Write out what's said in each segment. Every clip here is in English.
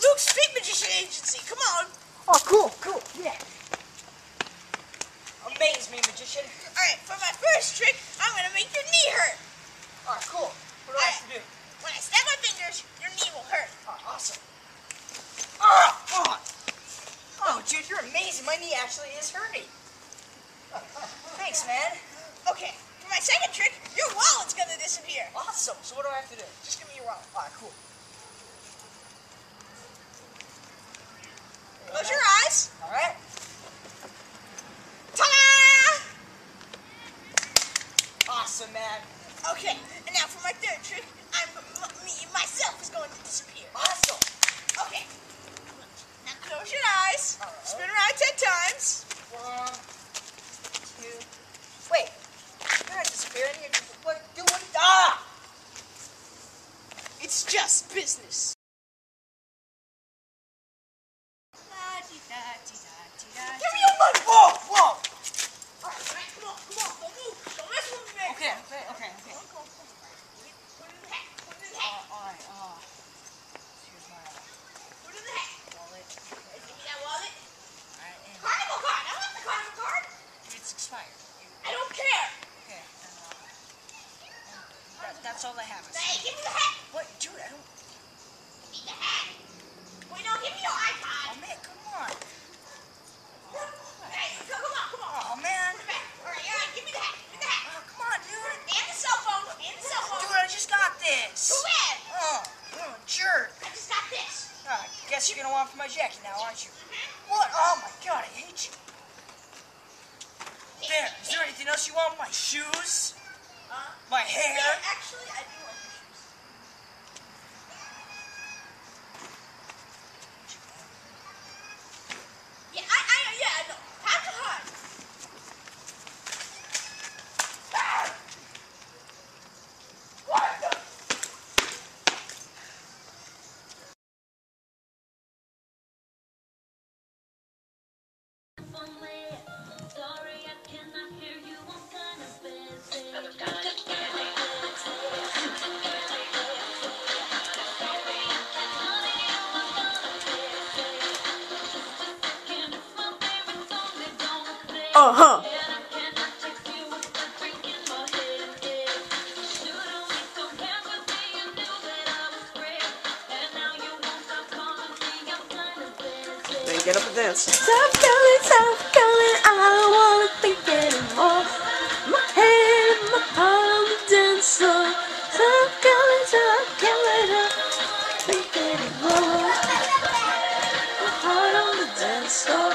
Luke's Street Magician Agency. Come on. Oh, cool, yeah. Amaze me, magician. Alright, for my first trick, I'm gonna make your knee hurt. Alright, cool. What do I have to do? When I snap my fingers, your knee will hurt. Oh, awesome. Oh, dude, you're amazing. My knee actually is hurting. Thanks, man. Okay, for my second trick, your wallet's gonna disappear. Awesome. So what do I have to do? Just give me your wallet. Alright, cool. Close your eyes. Alright. Ta-da! Awesome, man. Okay, and now for my third trick, myself is going to disappear. Awesome. Okay. Now close your eyes. All right. Spin around 10 times. 1, 2. Wait. You're not disappearing. You're just what? It's just business. Give me your money. Whoa. All right, come on. Don't move. Don't mess with me. Okay. Come on. Put it in the hat. Alright, here's my Put it in the hat. wallet. Hey, give me that wallet. Alright, and Carnival card. I want the carnival card. it's expired. I don't care. Okay, and that's all I have. Hey, give me the hat. What? Dude, I don't... Give me the hat. Wait, no, give me your iPod. Oh, man, come on. Hey, come on. Oh, man. Put it back. All right, give me the hat. Oh, come on, dude. And the cell phone. Dude, I just got this. Too bad. Oh, jerk. I just got this. I guess you're going to want for my jacket now, aren't you? What? Oh, my God, I hate you. There, is there anything else you want? My shoes? My hair? Yeah, actually, I do want your shoes. Yeah, I know. Time to hunt. What the? Then get up and dance. Stop calling, I don't wanna think anymore. My head and my heart on the dance floor. Stop calling, think anymore. My heart on the dance floor.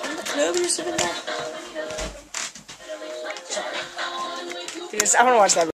I want to watch that movie.